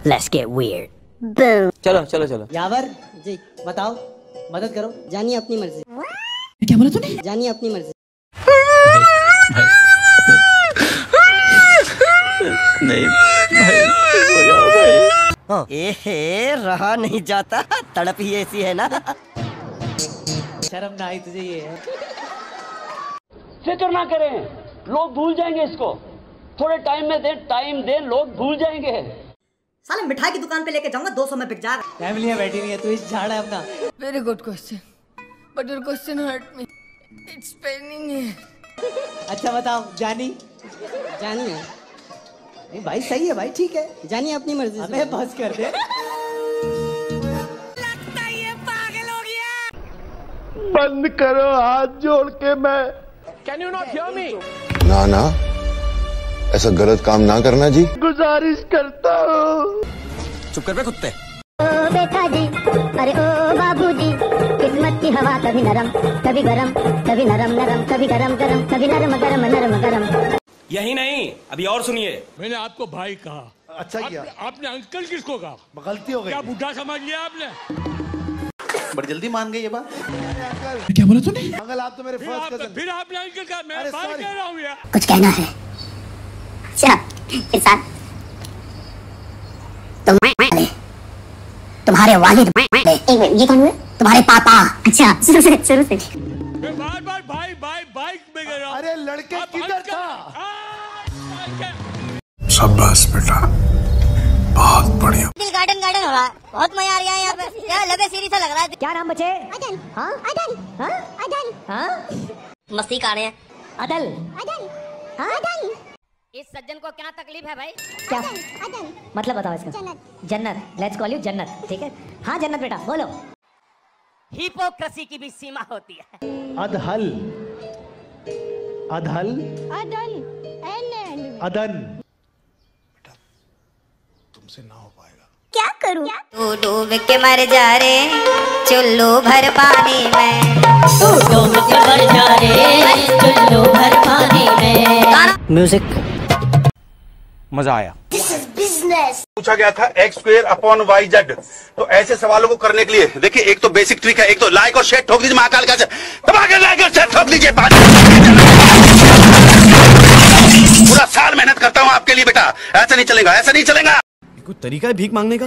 Let's get weird. Boom. चलो चलो चलो। यावर जी बताओ, मदद करो। जानिए अपनी मर्जी। क्या बोला तूने? जानिए अपनी मर्जी। नहीं भाई, एहे रहा नहीं जाता, तड़प ही ऐसी है ना। शर्म ना आई तुझे ये है? फिक्र ना करें, लोग भूल जाएंगे इसको। थोड़े टाइम में टाइम दें, लोग भूल जाएंगे। साले मिठाई की दुकान पे लेके जाऊंगा 200 में बिक जाएगा। फैमिली में बैठी हुई है, तू इस झाड़ है अपना। Very good question, but your question hurt me. It's paining me. अच्छा बताओ, जानी जानी है? नहीं भाई सही है भाई, ठीक है, जानिए अपनी मर्जी। अबे बस कर दे। लगता है ये पागल हो गया। बंद करो हाथ जोड़ के। मैं Can you not hear me? ना ना, ऐसा गलत काम ना करना जी। गुजारिश करता हूँ। चुप कर बे कुत्ते। ओ बेटा जी, अरे ओ बाबू जी, किस्मत की हवा कभी नरम कभी गरम, कभी नरम नरम कभी गरम गरम, कभी नरम गरम नरम गरम। यही नहीं, अभी और सुनिए। मैंने आपको भाई कहा। अच्छा किया। आपने अंकल किसको कहा? गलती हो गई। क्या बुढ़ा समझ लिया आपने? बड़ी जल्दी मान गई ये बात। क्या बोला तूने? अंकल आप तो मेरे फर्स्ट कजन। फिर आपने अंकल कहा, मैं भाई कह रहा हूँ यार। कुछ कहना है? किसान तुम्हारे वालिद। एक मिनट, ये कौन हुए? तुम्हारे पापा। अच्छा शुरू से। बार बार भाई भाई बाइक में कह रहा हूँ। अरे लड़के किधर था? शाबाश बेटा, बहुत बढ़िया। गार्डन हो रहा है, बहुत मजा आ रहा है यहाँ पे। यार लगे सीरीज लग रहा है। क्या नाम बचे? अदन। हाँ अदन। हाँ अदन। हाँ मस्ती कर रहे हैं। अदल। अदन। हाँ अदन। इस सज्जन को क्या तकलीफ है भाई? क्या अदन। मतलब बताओ इसका? जन्नत। लेट्स कॉल यू जन्नत, ठीक है? हाँ जन्नत बेटा बोलो। हिपोक्रेसी की भी सीमा होती है। अदहल। अदहल। अदन। अदन। तुमसे ना हो पाएगा। क्या करूँ? तू डूब के मर जा रे चुल्लू भर पानी में, तू डूब के मर जा रे चुल्लू भर पानी में। म्यूजिक। मजा आया। पूछा गया था x²/y(z), तो ऐसे सवालों को करने के लिए देखिए, एक तो बेसिक ट्रिक है, एक तो लाइक और शेयर ठोक दीजिए महाकाल का, लाइक और शेयर ठोक दीजिए। पूरा साल मेहनत करता हूँ आपके लिए बेटा, ऐसा नहीं चलेगा, ऐसा नहीं चलेगा। कोई तरीका है भीख मांगने का?